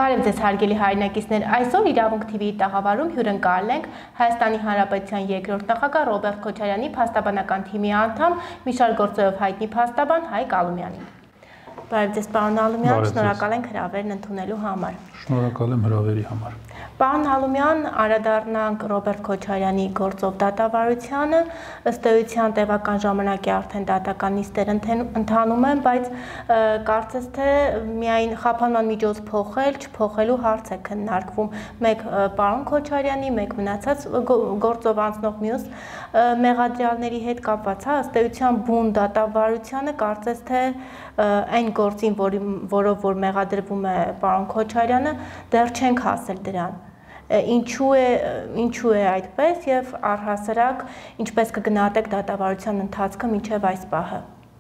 Բարև ձեզ հարգելի հայրենակիցներ, այսօր իրավունք TV-ի տաղավարում հյուրընկալել ենք Հայաստանի Հանրապետության երկրորդ նախագահ Ռոբերտ Քոչարյանի փաստաբանական թիմի անդամ, մի շարք գործերով հայտնի փաստաբան Հայկ Ալումյանին։ Բարև ձեզ, պարոն Ալումյան, շնորհակալ ենք հրավերն ընդունելու համար։ Շնորհակալ եմ հրավերի համար։ Պարոն Ալումյան, անդրադառնանք Ռոբերտ Քոչարյանի գործով դատավարությանը, ըստ էության տևական ժամանակ է արդեն դատական նիստեր ընթանում են, բայց կարծես թե միայն խափանման միջոց փոխել, չփոխելու հարց է քննարկվում, մեկ պարոն Քոչարյանի, մեկ մնացած գործով անցնող մյուս մեղադրյալների հետ կապված, ըստ էության բուն դատավարությանը կարծես թե այն գործին, որով որ մեղադրվում է պարոն Քոչարյանը, դեռ չենք հասել դրան։ Ինչու է այդպես եւ առհասարակ ինչպես կգնահատեք դատավարության ընթացքը մինչեւ այս պահը։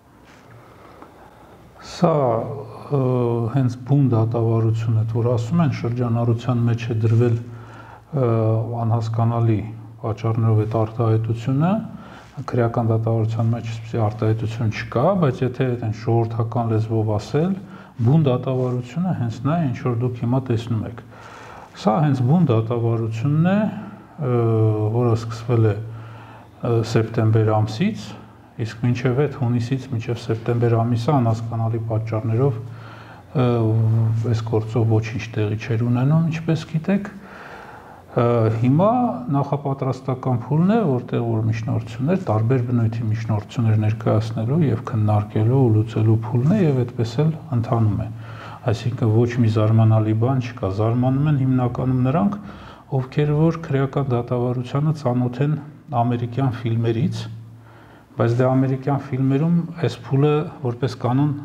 Սա հենց բուն դատավարություն է, որ ասում են շրջանառության մեջ է դրվել անհասկանալի պատճառներով այդ արտահայտությունը, քրեական դատավարության մեջ այսպիսի արտահայտություն չկա, բայց եթե այն ժողովրդական լեզվով ասել, բուն դատավարությունը հենց նա է, ինչ որ դուք հիմա տեսնում եք։ Սա հենց բուն դատավարությունն է, որը սկսվել է սեպտեմբեր ամսից, իսկ մինչև այդ հունիսից մինչև սեպտեմբեր ամիսը անհասկանալի պատճառներով այս գործով ոչինչ տեղի չէր ունենում, ինչպես գիտեք։ Հիմա նախապատրաստական փուլն է, որտեղ որ միջնորդություններ, տարբեր բնույթի միջնորդություններ ներկայացնելու եւ քննարկելու ու լուծելու փուլն է եւ այդպես էլ ընթանում է։ Այսինքն ոչ մի զարմանալի բան չկա, զարմանում են հիմնականում նրանք, ովքեր որ քրեական դատավարությանը ծանոթ են ամերիկյան ֆիլմերից, բայց դե ամերիկյան ֆիլմերում այս փուլը որպես կանոն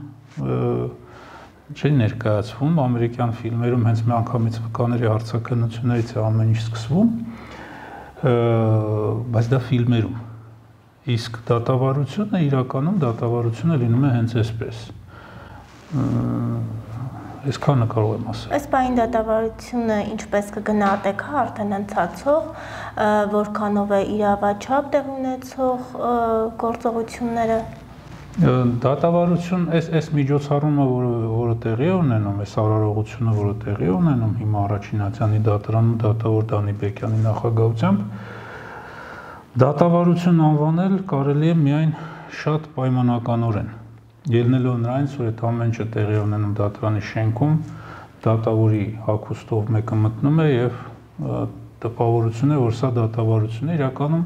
չի ներկայացվում, ամերիկյան ֆիլմերում հենց միանգամից վկաների հարցաքննություններից է ամեն ինչ սկսվում, բայց դա ֆիլմերում, իսկ դատավարությունը իրականում դատավարությունը լինում է հենց այսպես, այսքանը կարող եմ ասել։ Այս բային դատավարությունը ինչպես կգնահատեք արդեն ընթացող, որքանով է իրավաչափ տեղ ունեցող գործողությունները։ Դատավարություն, այս միջոցառումը, որը տեղի է ունենում, այս արարողությունը, որը տեղի է ունենում հիմա Առաջինացյանի դատարանում դատավոր Դանի Բեկյանի նախագահությամբ, դատավարություն անվանել կարելի է միայն շատ պայմանականորեն, ելնելով նրանից, որ այդ ամեն ինչը տեղի է ունենում դատարանի շենքում, դատավորի հագուստով մեկը մտնում է եւ տպավորություն է, որ սա դատավարություն է, իրականում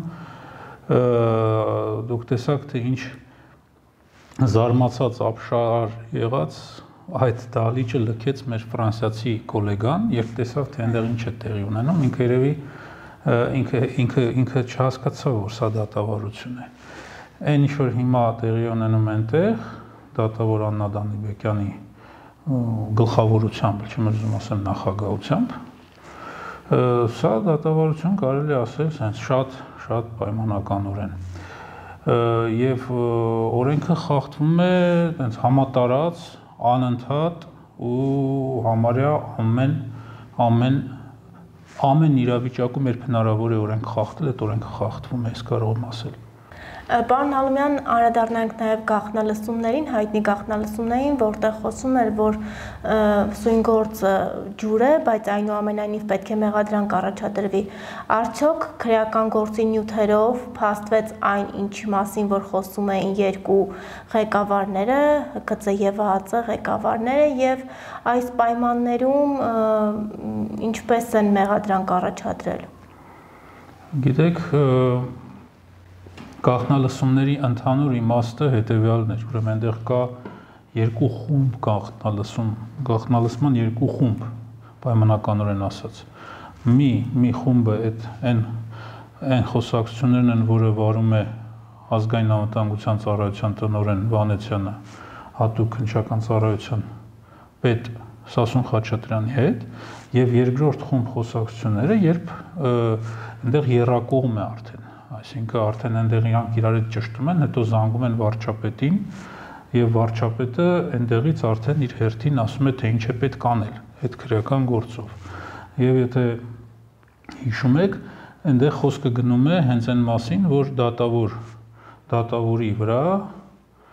դուք տեսաք, թե ինչ զարմացած ապշար եղած այդ դահլիճը լքեց մեր ֆրանսիացի գոլեգան, երբ տեսավ, թե այնտեղ ինչ է տեղի ունենում, ինքը երևի ինքը չհասկացավ, որ սա դատավարություն է։ Այն ինչ որ հիմա տեղի ունենում այնտեղ, դատավոր Աննա Դանիբեկյանի գլխավորությամբ, չեմ ուզում ասեմ նախագահությամբ, սա դատավարություն կարելի ասել հենց շատ պայմանականորեն։ Եվ օրենքը խախտվում է այնց համատարած, անընդհատ ու համարյա ամեն իրավիճակում երբ հնարավոր է օրենք խախտել, այդ օրենքը խախտվում է, ես կարող եմ ասել։ Պարոն Ալումյան, անդրադառնանք նաև գաղտնալսումներին, հայտնի գաղտնալսումներին, որտեղ խոսում էր, որ սույն գործը ջուր է, բայց այնուամենայնիվ պետք է մեղադրանք առաջադրվի։ Արդյոք քրեական գործի նյութերով փաստվեց այն, ինչի մասին որ խոսում էին երկու ղեկավարները, ԿԾ եւ ԱԱԾ ղեկավարները, եւ այս պայմաններում ինչպես են մեղադրանք առաջադրել։ Գիտեք, գաղտնալսումների ընդհանուր իմաստը հետևյալն էր, ուրեմն այնտեղ կա երկու խումբ գաղտնալսման երկու խումբ, պայմանականորեն ասած։ Մի խումբը այն խոսակցություններն են, որը վարում է ազգային անվտանգության ծառայության տնօրեն Վանեցյանը, հատուկ քննչական ծառայության պետ Սասուն Խաչատրյանի հետ, եւ երկրորդ խումբ խոսակցությունները, երբ այնտեղ եռակողմ է արդեն, այսինքն արդեն այնտեղ իրանք իրար հետ ճշտում են, հետո զանգում են վարչապետին եւ վարչապետը այնտեղից արդեն իր հերթին ասում է, թե ինչ է պետք անել այդ քրեական գործով։ Եվ եթե հիշում եք, այնտեղ խոսքը գնում է հենց այն մասին, որ դատավորի վրա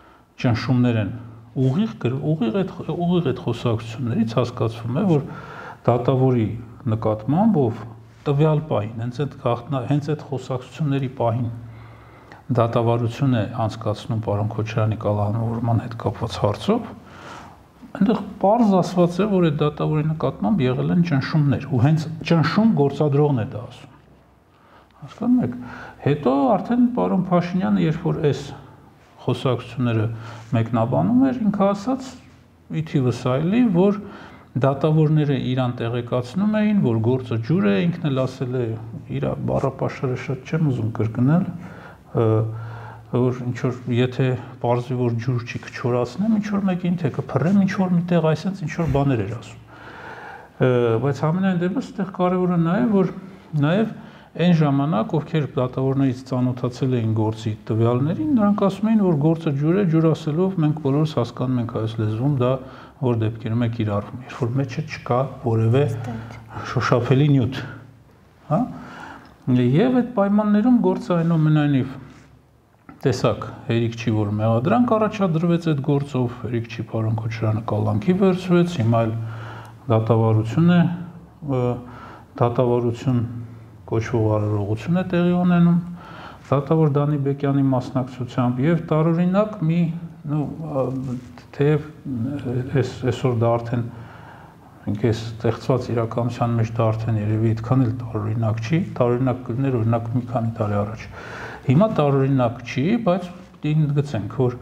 ճնշումներ են ուղիղ այդ խոսակցություններից հասկացվում է, որ դատավորի նկատմամբ ով տվյալ պահին, հենց այդ խոսակցությունների պահին դատավարություն է անցկացնում պարոն Քոչարյանի կալանավորման հետ կապված հարցով, այնտեղ պարզ ասված է, որ այդ դատավորի նկատմամբ եղել են ճնշումներ, ու հենց ճնշում գործադրողն է դա ասում։ Հասկանում եք։ Հետո արդեն պարոն Փաշինյանը, երբ որ այս խոսակցությունները մեկնաբանում էր, ինքը ասաց ի թիվս այլի, որ դատավորները իրան տեղեկացնում էին, որ գործը ջուր է, ինքն էլ ասել է իր բառապաշարը շատ չեմ ուզում կրկնել, որ ինչ որ եթե պարզվի որ ջուր չի կչորացնեմ, ինչ որ մեկին թե կփռեմ, ինչ որ միտեղ այսպես ինչ որ բաներ էր ասում։ Բայց ամենայն դեպս այդտեղ կարևորը նա է, որ նաև այն ժամանակ ովքեր դատավորներից ծանոթացել էին գործի տվյալներին, նրանք ասում էին, որ գործը ջուր է, ջուր ասելով մենք բոլորս հասկանում ենք այս լեզվում դա որ դեպքերում է կիրառվում, երբ որ մեջը չկա որևէ շոշափելի նյութ, հա։ Եվ այդ պայմաններում գործը այնուամենայնիվ տեսակ հերիք չի որ մեղադրանք առաջադրվեց այդ գործով, հերիք չի պարոն Քոչարյանը կալանքի վերցվեց, հիմա էլ դատավարություն է, դատավարություն կոչվող արարողություն է տեղի ունենում, դատավոր Դանի Բեկյանի մասնակցությամբ եւ տարօրինակ մի թեև այսօր դա արդեն ինքես ստեղծված իրականության մեջ դա արդեն երևի այդքան էլ տարօրինակ չի, տարօրինակ կլիներ օրինակ մի քանի տարի առաջ։ Հիմա տարօրինակ չի, բայց ընդգծենք, որ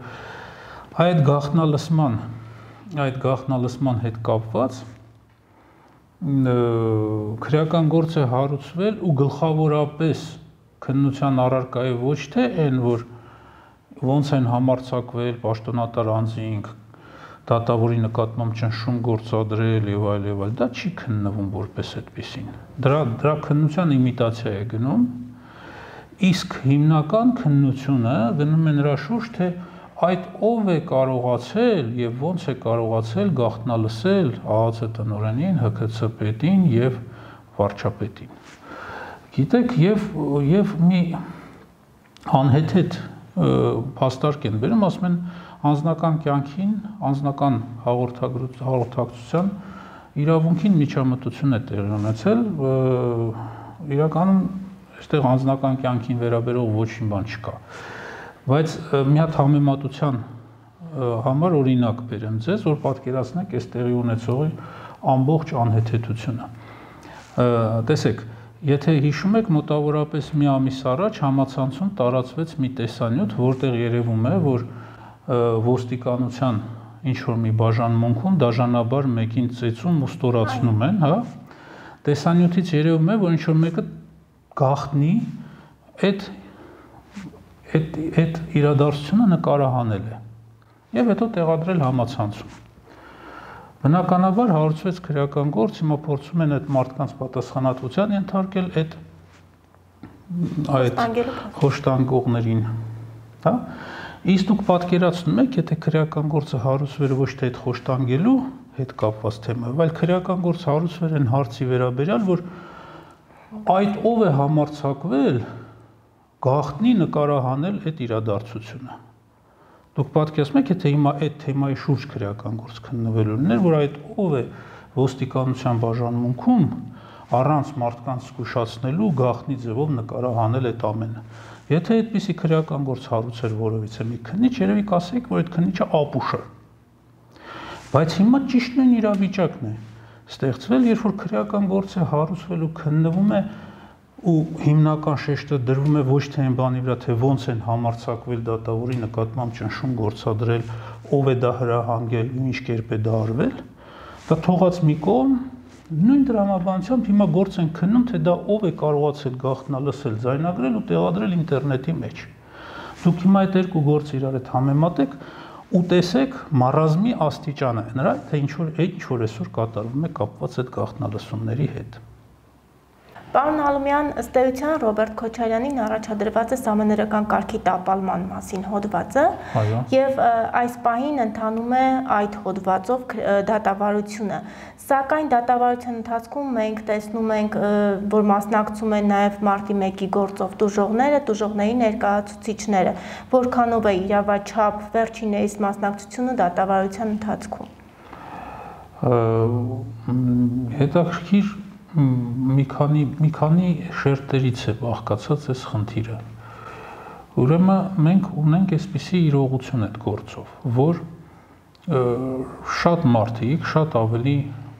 այդ գաղտնալսման հետ կապված քրեական գործ է հարուցվել ու գլխավորապես քննության առարկայի ոչ թե այն, որ ոնց են համարձակվել պաշտոնատար անձինք դատավորի նկատմամբ ճնշում գործադրել եւ այլ, դա չի քննվում որպես այդպեսին։ Դրա քննության իմիտացիա է գնում, իսկ հիմնական քննությունը գնում է նրա շուրջ, թե այդ ով է կարողացել եւ ոնց է կարողացել գաղտնալսել ԱԱՑ տնօրենին, ՀՔՑ պետին եւ վարչապետին։ Գիտեք, եւ մի անհեթեթ փաստարկ են բերում, ասում են անձնական կյանքին, անձնական հաղորդակցության իրավունքին միջամտություն է տեղի ունեցել, իրականում այստեղ անձնական կյանքին վերաբերող ոչինչ բան չկա, բայց մի հատ համեմատության համար օրինակ բերեմ ձեզ, որ պատկերացնեք այս տեղի ունեցողի ամբողջ անհեթեթությունը։ Տեսեք, եթե հիշում եք, մոտավորապես մի ամիս առաջ համացանցում տարածվեց մի տեսանյութ, որտեղ երևում է, որ ոստիկանության ինչ-որ մի բաժանմունքում դաժանաբար մեկին ծեծում ու ստորացնում են, հա, տեսանյութից երևում է, որ ինչ-որ մեկը գաղտնի այդ իրադարձությունը նկարահանել է և հետո տեղադրել համացանցում։ Բնականաբար հարուցվեց քրեական գործ, հիմա փորձում են այդ մարդկանց պատասխանատվության ենթարկել այդ խոշտանգողներին, հա։ Իսկ դուք պատկերացնում եք, եթե քրեական գործը հարուցվեր ոչ թե այդ խոշտանգելու հետ կապված թեմայով, այլ քրեական գործ հարուցվեր այն հարցի վերաբերյալ, որ այդ ով է համարձակվել գաղտնի նկարահանել այդ իրադարձությունը։ Դուք պատկերացնում եք, եթե հիմա այդ թեմայի շուրջ քրեական գործ քննվելու լիներ, որ այդ ով է ոստիկանության բաժանմունքում առանց մարդկանց զգուշացնելու գաղտնի ձևով նկարահանել այդ ամենը։ Եթե այդպիսի քրեական գործ հարուցեր որևիցե մի քննիչ, երևի կասեիք, որ այդ քննիչը ապուշ է։ Բայց հիմա ճիշտ նույն իրավիճակն է ստեղծվել, երբ որ քրեական գործ է հարուցվել ու քննվում է ու հիմնական շեշտը դրվում է ոչ թե այն բանի վրա, թե ոնց են համարձակվել դատավորի նկատմամբ ճնշում գործադրել, ով է դա հրահանգել ու ինչ կերպ է դա արվել, դա թողած մի կողմ, նույն դրամաբանությամբ հիմա գործ են քննում, թե դա ով է կարողացել գաղտնալսել, ձայնագրել ու տեղադրել ինտերնետի մեջ։ Դուք հիմա այդ երկու գործը իրար հետ համեմատեք ու տեսեք մարազմի աստիճանը նրա, թե ինչ որ այսօր կատարվում է կապված այդ գաղտնալսումների հետ։ Պարոն Ալումյան, ըստ էության Ռոբերտ Քոչարյանին առաջադրված է սահմանադրական կարգի տապալման մասին հոդվածը, եւ այս պահին ընթանում է այդ հոդվածով դատավարությունը։ Սակայն դատավարության ընթացքում մենք տեսնում ենք, որ մասնակցում են նաեւ մարտի 1-ի գործով տուժողները, տուժողների ներկայացուցիչները, որքանով է իրավաչափ վերջիններիս մասնակցությունը դատավարության ընթացքում։ Հետաքրքիր մի քանի շերտերից է բաղկացած այս խնդիրը։ Ուրեմն մենք ունենք այսպիսի իրողություն այդ գործով, որ շատ մարդիկ, շատ ավելի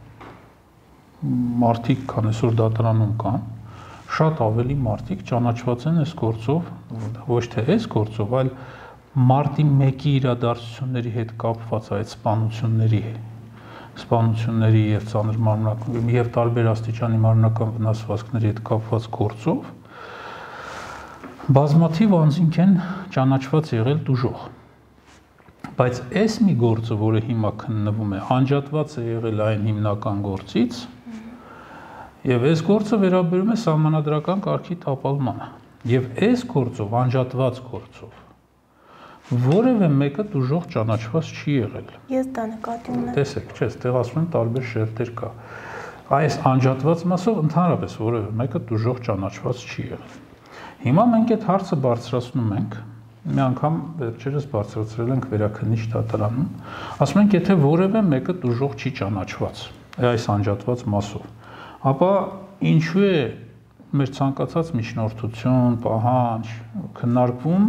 մարդիկ, քան այսօր դատարանում կան, շատ ավելի մարդիկ ճանաչված են այս գործով, ոչ թե այս գործով, այլ մարտի 1-ի իրադարձությունների հետ կապված այդ սպանությունների եւ ծանր մարմնական եւ տարբեր աստիճանի մարմնական վնասվածքների հետ կապված գործով բազմաթիվ անձինք են ճանաչված եղել տուժող։ Բայց այս մի գործը, որը հիմա քննվում է, անջատված է եղել այն հիմնական գործից, եւ այս գործը վերաբերում է սահմանադրական կարգի տապալմանը։ Եվ այս գործով, անջատված գործով, որևէ մեկը տուժող ճանաչված չի եղել։ Ես դա նկատի ունեմ։ Տեսեք, չէ, այստեղ ասում եմ տարբեր շերտեր կա։ Այս անջատված մասով ընդհանրապես որևէ մեկը տուժող ճանաչված չի եղել։ Հիմա մենք այդ հարցը բարձրացնում ենք, մի անգամ վերջերս բարձրացրել ենք վերաքննիչ դատարանում, ասում ենք, եթե որևէ մեկը տուժող չի ճանաչված այս անջատված մասով, ապա ինչու է մեր ցանկացած միջնորդություն, պահանջ, քննարկվում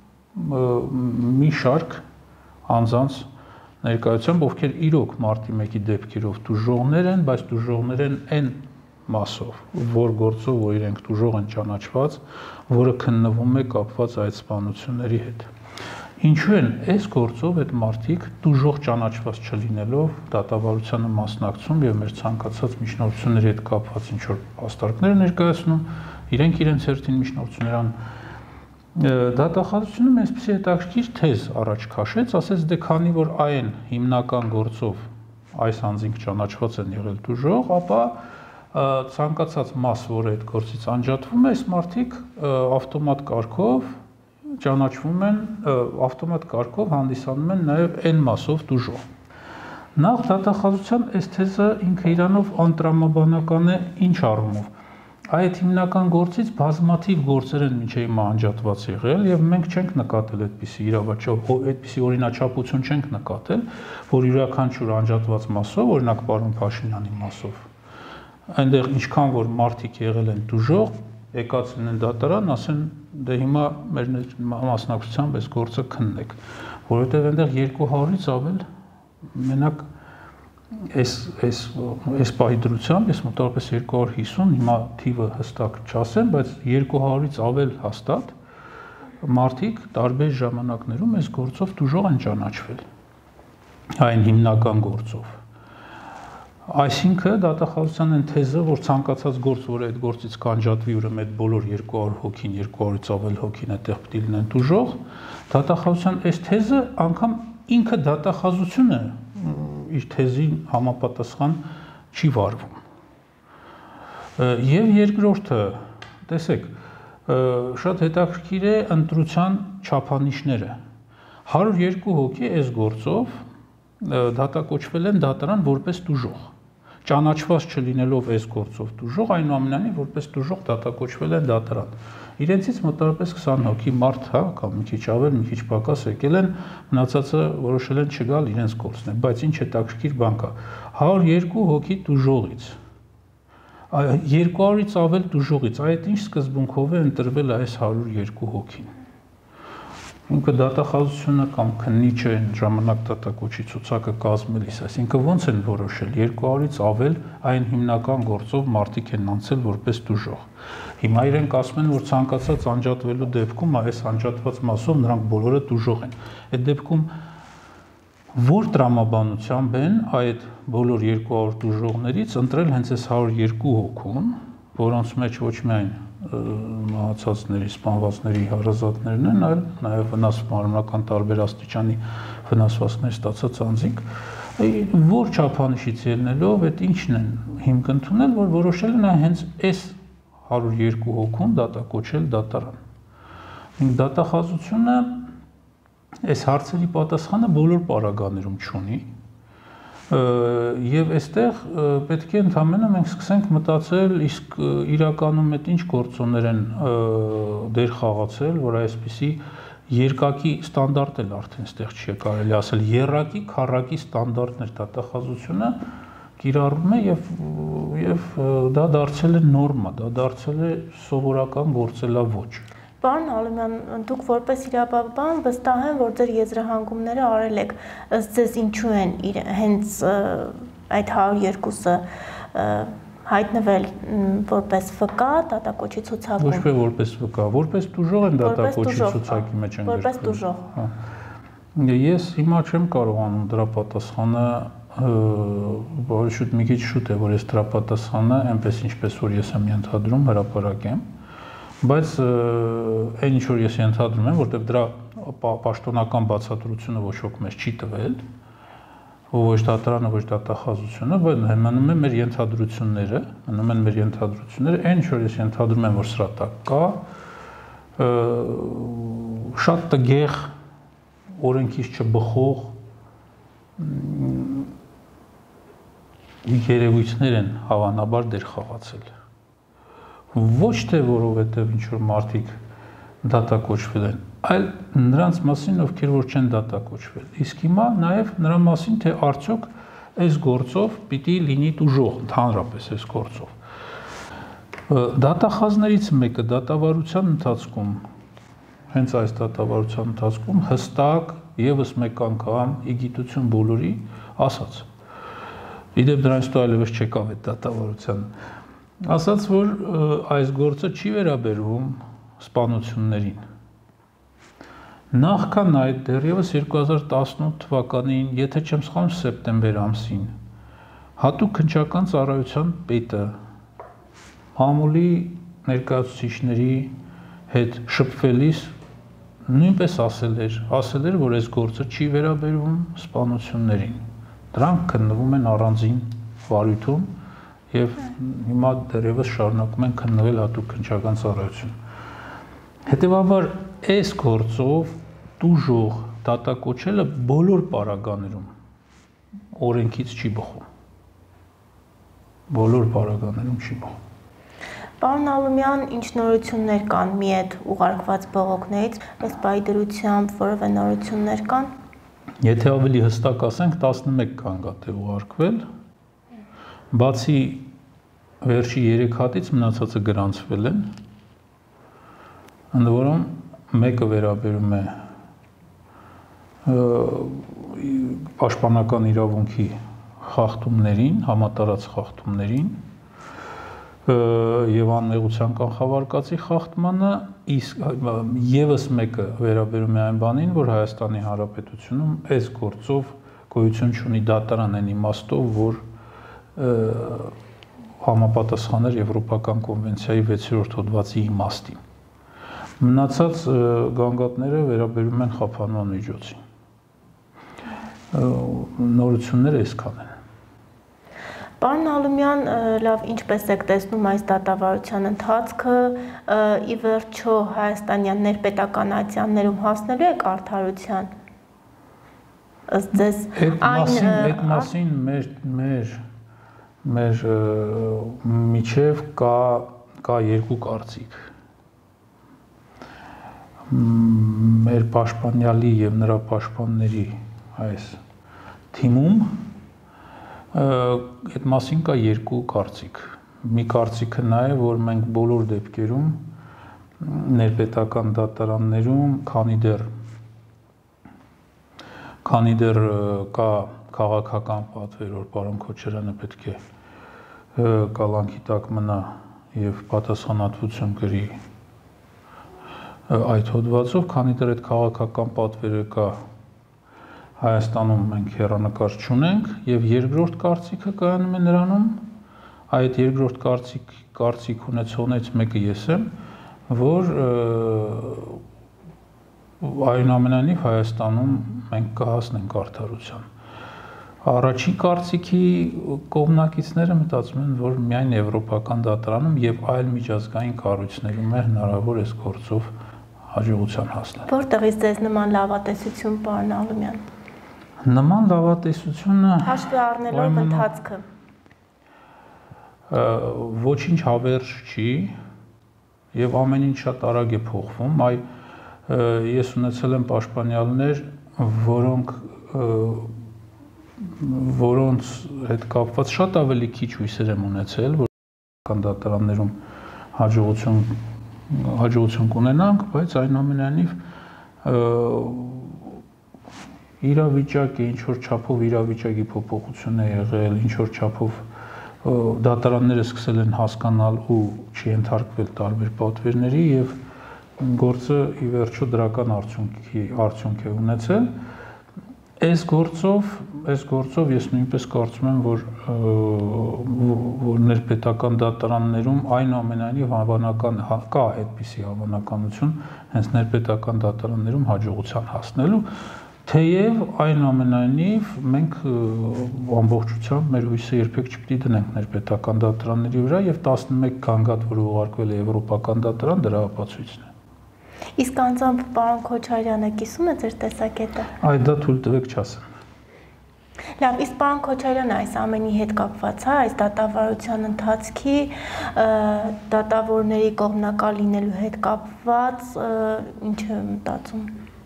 մի շարք անձանց ներկայությամբ, ովքեր իրոք մարտի 1-ի դեպքերով տուժողներ են, բայց տուժողներ են այն մասով, որ գործով, որ իրենք տուժող են ճանաչված, որը քննվում է կապված այդ սպանությունների հետ։ Ինչու են այս գործով այդ մարդիկ տուժող ճանաչված չլինելով դատավարությանը մասնակցում եւ մեր ցանկացած միջնորդությունների հետ կապված ինչ որ հաստարկներ ներկայացնում, իրենք իրենց հերթին միջնորդություններ ան Դատախազությունը այսպիսի հետաքրքիր թեզ առաջ քաշեց, ասեց դե քանի որ այն հիմնական գործով այս անձինք ճանաչված են եղել տուժող, ապա ցանկացած մաս, որը այդ գործից անջատվում է, այս մարդիկ ավտոմատ կարգով ճանաչվում են, ավտոմատ կարգով հանդիսանում են նաև այն մասով տուժող։ Նախ դատախազության այս թեզը ինքը իրանով անտրամաբանական է ինչ առումով։ Այդ հիմնական գործից բազմաթիվ գործեր են մինչև հիմա անջատված եղել եւ մենք չենք նկատել այդպիսի իրավաչափ, այդպիսի օրինաչափություն չենք նկատել, որ յուրաքանչյուր անջատված մասով, օրինակ պարոն Փաշինյանի մասով, այնտեղ ինչքան որ մարդիկ եղել են տուժող, եկած են դատարան, ասեն դե հիմա մեր մասնակցությամբ այս գործը քննեք, որովհետեւ այնտեղ 200-ից ավել մենակ այս պահի դրությամբ ես մոտավորապես 250, հիմա թիվը հստակ չասեմ, բայց 200-ից ավել հաստատ մարդիկ տարբեր ժամանակներում այս գործով տուժող են ճանաչվել, այն հիմնական գործով։ Այսինքն դատախազության են թեզը, որ ցանկացած գործ, որը այդ գործից կանջատվի, ուրեմն այդ բոլոր 200 հոգին, 200-ից ավել հոգին այդտեղ պետք է լինեն տուժող, դատախազության այս թեզը անգամ ինքը դատախազությունը իր թեզին համապատասխան չի վարվում։ Եվ երկրորդը, տեսեք, շատ հետաքրքիր է ընտրության չափանիշները։ 102 հոգի այս գործով դատակոչվել են դատարան որպես տուժող։ Ճանաչված չլինելով այս գործով տուժող, այնուամենայնիվ որպես տուժող դատակոչվել են դատարան։ Իրենցից մոտավորապես 20 հոգի մարդ, հա, կամ մի քիչ ավել, մի քիչ պակաս եկել են, մնացածը որոշել են չգալ իրենց գործն է, բայց ինչ հետաքրքիր բան կա։ 102 հոգի տուժողից 200-ից ավել տուժողից, այդ ինչ սկզբունքով է ընտրվել այս 102 հոգին։ Ինքը դատախազությունը կամ քննիչը այն ժամանակ դատակոչի ցուցակը կազմելիս, այսինքն ոնց են որոշել 200-ից ավել այն հիմնական գործով մարդիկ են անցել որպես տուժող։ Հիմա իրենք ասում են, որ ցանկացած անջատվելու դեպքում այս անջատված մասով նրանք բոլորը տուժող են։ Այդ դեպքում որ տրամաբանությամբ են այդ բոլոր 200 տուժողներից ընտրել հենց այս 102 հոգուն, որոնց մեջ ոչ միայն մահացածների, սպանվածների հարազատներն են, այլ նաև վնաս մարմնական տարբեր աստիճանի վնասվածքներ ստացած անձինք, որ չափանիշից ելնելով այդ ինչն են հիմք ընդունել, որ որոշել են հենց այս 102 հոգուն դատակոչել դատարան։ Դատախազությունը այս հարցերի պատասխանը բոլոր պարագաներում չունի, եւ այստեղ պետք է ընդհանրապես մենք սկսենք մտածել, իսկ իրականում այդ ինչ գործոններ են դեր խաղացել, որ այսպիսի երկակի ստանդարտ էլ արդեն այստեղ չի կարելի ասել, եռակի, քառակի ստանդարտներ դատախազությունը կիրառում է եւ դա դարձել է նորմա, դա դարձել է սովորական գործելաոճ։ Պարոն Ալիմյան, դուք որպես իրավաբան վստահ եմ, որ ձեր եզրահանգումները արել եք, ըստ ձեզ ինչու են հենց այդ 102-ը հայտնվել որպես ՎԿ դատակոչի ցուցակում։ Ոչ թե որպես ՎԿ, որպես տուժող են դատակոչի ցուցակի մեջ ընդգրկվել։ Որպես տուժող։ Ես հիմա չեմ կարողանում դրա պատասխանը, շուտ մի քիչ շուտ է, որ ես դրա պատասխանը այնպես ինչպես որ ես եմ ենթադրում հրապարակեմ, բայց այն ինչ որ ես ենթադրում եմ, որտեղ դրա պաշտոնական բացատրությունը ոչ ոք մեզ չի տվել, ոչ դատարանը, ոչ դատախազությունը, բայց մնում են մեր ենթադրությունները, այն ինչ որ ես ենթադրում եմ, որ սրա տակ կա, շատ տգեղ, օրենքից չբխող երևույթներ են հավանաբար դեր խաղացել։ Ոչ թե որովհետև ինչ որ մարդիկ դատակոչվել են, այլ նրանց մասին, ովքեր որ չեն դատակոչվել։ Իսկ հիմա նաև նրա մասին, թե արդյոք այս գործով պիտի լինի տուժող, ընդհանրապես այս գործով։ Դատախազներից մեկը դատավարության ընթացքում, հենց այս դատավարության ընթացքում հստակ եւս մեկ անգամ իգիտություն բոլորի ասաց։ Իդեպ դրանից հետո այլևս չեկավ այդ դատավարության։ Ասաց, որ այս գործը չի վերաբերվում սպանություններին։ Նախքան այդ դեռևս 2018 թվականին, եթե չեմ սխալվում, սեպտեմբեր ամսին, հատուկ քննչական ծառայության պետը մամուլի ներկայացուցիչների հետ շփվելիս նույնպես ասել էր, որ այս գործը չի վերաբերվում սպանություններին։ Դրանք քննվում են առանձին վարույթում եւ հիմա դեռևս շարունակում են քննվել հատուկ քննչական ծառայություն։ Հետևաբար այս գործով տուժող դատակոչելը բոլոր պարագաներում օրենքից չի բխում։ Բոլոր պարագաներում չի բխում։ Պարոն Ալիմյան, ինչ նորություններ կան մի այդ ուղարկված բողոքներից, ըստ բայի դրությամբ որևէ նորություններ կան։ Եթե ավելի հստակ ասենք, 11 կանգատ է ուղարկվել, բացի վերջի 3 հատից մնացածը գրանցվել են, ընդ որում մեկը վերաբերում է պաշտպանական իրավունքի խախտումներին, համատարած խախտումներին եւ անմեղության կանխավարկածի խախտմանը, իսկ եւս մեկը վերաբերում է այն բանին, որ Հայաստանի Հանրապետությունում այս գործով գոյություն ունի դատարան այն իմաստով, որ համապատասխան էր Եվրոպական կոնվենցիայի 6-րդ հոդվածի իմաստին։ Մնացած գանգատները վերաբերում են խափանման միջոցին։ Նորությունները այսքան են։ Պարոն Ալիմյան, լավ, ինչպես եք տեսնում այս դատավարության ընթացքը, ի վերջո հայաստանյան ներպետականացիաներում հասնելու եք արդարության։ Ըստ ձեզ այդ մասին մեր միջև կա երկու կարծիք։ Մեր պաշտպանյալի եւ նրա պաշտպանների այս թիմում այդ մասին կա երկու կարծիք։ Մի կարծիքը նա է, որ մենք բոլոր դեպքերում ներպետական դատարաններում, քանի դեռ կա քաղաքական պատվեր, որ պարոն Քոչարյանը պետք է կալանքի տակ մնա եւ պատասխանատվություն կրի այդ հոդվածով, քանի դեռ այդ քաղաքական պատվերը կա Հայաստանում մենք հեռանկար չունենք եւ երկրորդ կարծիքը կայանում է նրանում, այդ երկրորդ կարծիք ունեցողներից մեկը ես եմ, որ այնուամենայնիվ Հայաստանում մենք կհասնենք արդարության։ Առաջին կարծիքի կողմնակիցները մտածում են, որ միայն Եվրոպական դատարանում եւ այլ միջազգային կառույցներում է հնարավոր այս գործով հաջողության հասնել։ Որտեղից ձեզ նման լավատեսություն, պարոն Ալիմյան։ Նման լավատեսությունը հաշվի առնելով ընթացքը ոչինչ հավերժ չի եւ ամեն ինչ շատ արագ է փոխվում, այ ես ունեցել եմ պաշտպանյալներ, որոնց հետ կապված շատ ավելի քիչ հույսեր եմ ունեցել, որ դատարաններում հաջողություն կունենանք, բայց այնուամենայնիվ իրավիճակը ինչ որ չափով իրավիճակի փոփոխություն է եղել, ինչ որ չափով դատարանները սկսել են հասկանալ ու չենթարկվել տարբեր պատվերների եւ գործը ի վերջո դրական արդյունք է ունեցել։ Այս գործով ես նույնպես կարծում եմ, որ ներպետական դատարաններում այնուամենայնիվ հավանական կա այդպիսի հավանականություն հենց ներպետական դատարաններում հաջողության հասնելու, թեև այնուամենայնիվ մենք ամբողջությամբ մեր հույսը երբեք չպիտի դնենք ներպետական դատարանների վրա եւ 11 գանգատ, որ ուղարկվել է եվրոպական դատարան, դրա ապացույցն է։ Իսկ անձամբ պարոն Քոչարյանը կիսում է ձեր տեսակետը։ Այդ դա թույլ տվեք չասեմ։ Լավ, իսկ պարոն Քոչարյանը այս ամենի հետ կապված, այս դատավարության ընթացքի դատավորների կողմնակալ լինելու հետ կապված ինչ է մտածում։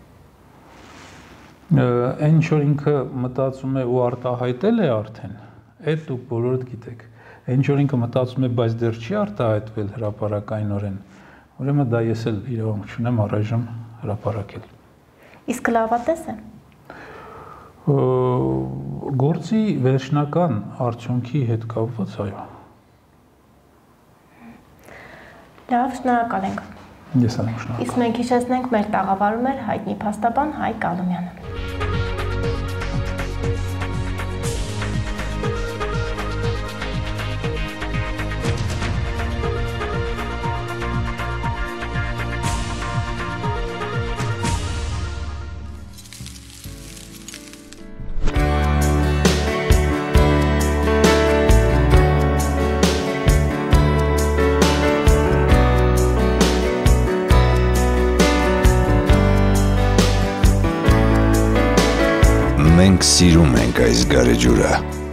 Այն ինչ որ ինքը մտածում է ու արտահայտել է արդեն, այդ դուք բոլորդ գիտեք։ Այն ինչ որ ինքը մտածում է, բայց դեռ չի արտահայտվել հրապարակայնորեն, ուրեմն դա ես էլ իրավունք չունեմ առայժմ հրապարակել։ Իսկ լավատես է։ Գործի վերջնական արդյունքի հետ կապված, այո։ Լավ, շնորհակալ ենք։ Ես եմ շնորհակալ։ Իսկ մենք հիշեցնենք, մեր տաղավարում էր հայտնի փաստաբան Հայկ Ալումյանը։ Մենք սիրում ենք այս գարեջուրը։